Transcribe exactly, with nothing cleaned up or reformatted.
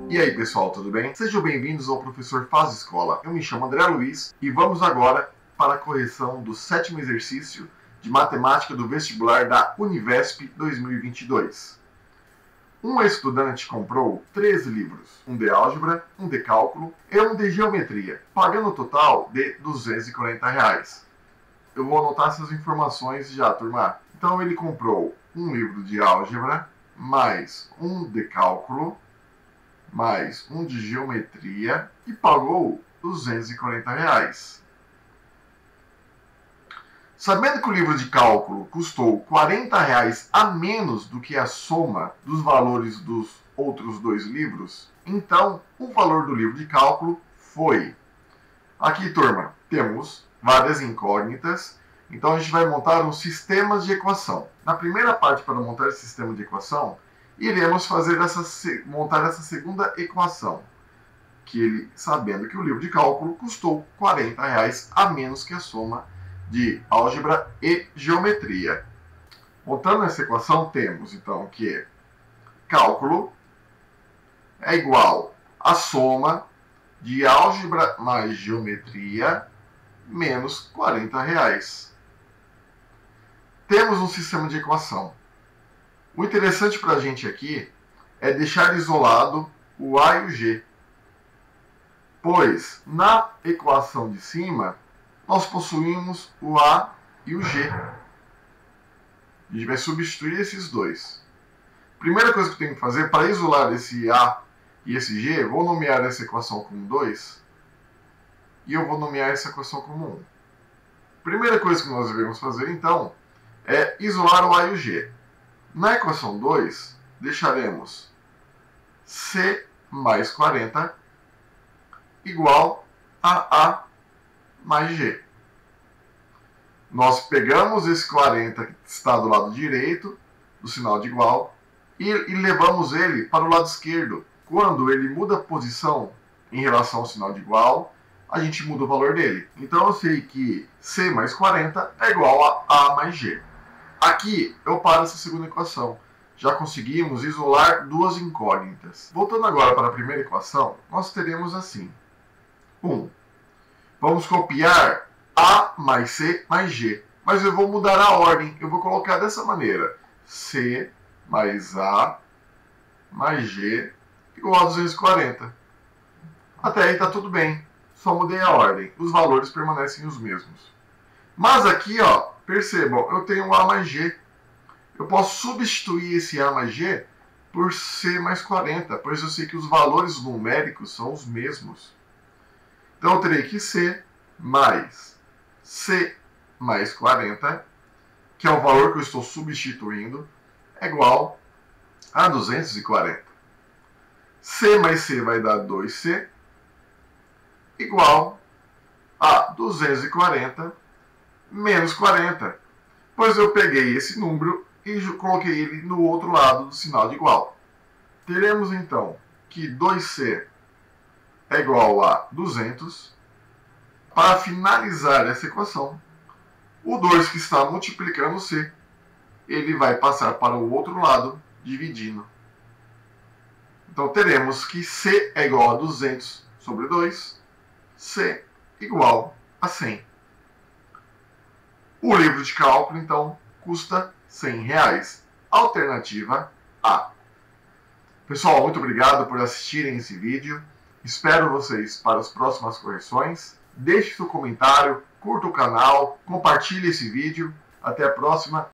E aí pessoal, tudo bem? Sejam bem-vindos ao Professor Faz Escola. Eu me chamo André Luiz e vamos agora para a correção do sétimo exercício de matemática do vestibular da Univesp dois mil e vinte e dois. Um estudante comprou três livros, um de álgebra, um de cálculo e um de geometria, pagando um total de duzentos e quarenta reais. Eu vou anotar essas informações já, turma. Então ele comprou um livro de álgebra, mais um de cálculo, mais um de geometria e pagou duzentos e quarenta reais. Sabendo que o livro de cálculo custou quarenta reais a menos do que a soma dos valores dos outros dois livros, então o valor do livro de cálculo foi... Aqui, turma, temos várias incógnitas, então a gente vai montar um sistema de equação. Na primeira parte, para montar esse sistema de equação, iremos fazer essa, montar essa segunda equação, que ele, sabendo que o livro de cálculo custou quarenta reais a menos que a soma de álgebra e geometria. Montando essa equação, temos então que cálculo é igual à soma de álgebra mais geometria menos quarenta reais. Temos um sistema de equação. O interessante para a gente aqui é deixar isolado o A e o G, pois na equação de cima nós possuímos o A e o G. A gente vai substituir esses dois. Primeira coisa que eu tenho que fazer para isolar esse A e esse G, vou nomear essa equação como dois e eu vou nomear essa equação como um. Primeira coisa que nós devemos fazer então é isolar o A e o G. Na equação dois, deixaremos C mais quarenta igual a A mais G. Nós pegamos esse quarenta que está do lado direito do sinal de igual e, e levamos ele para o lado esquerdo. Quando ele muda a posição em relação ao sinal de igual, a gente muda o valor dele. Então eu sei que C mais quarenta é igual a A mais G. Aqui eu paro essa segunda equação. Já conseguimos isolar duas incógnitas. Voltando agora para a primeira equação, nós teremos assim. um. Vamos copiar A mais C mais G. Mas eu vou mudar a ordem. Eu vou colocar dessa maneira. C mais A mais G igual a duzentos e quarenta. Até aí está tudo bem. Só mudei a ordem. Os valores permanecem os mesmos. Mas aqui, ó, percebam, eu tenho A mais G. Eu posso substituir esse A mais G por C mais quarenta, pois eu sei que os valores numéricos são os mesmos. Então eu terei que C mais C mais quarenta, que é o valor que eu estou substituindo, é igual a duzentos e quarenta. C mais C vai dar dois C, igual a duzentos e quarenta menos quarenta, pois eu peguei esse número e coloquei ele no outro lado do sinal de igual. Teremos então que dois C é igual a duzentos. Para finalizar essa equação, o dois que está multiplicando C, ele vai passar para o outro lado, dividindo. Então teremos que C é igual a duzentos sobre dois, C igual a cem. O livro de cálculo, então, custa cem reais. Alternativa A. Pessoal, muito obrigado por assistirem esse vídeo. Espero vocês para as próximas correções. Deixe seu comentário, curta o canal, compartilhe esse vídeo. Até a próxima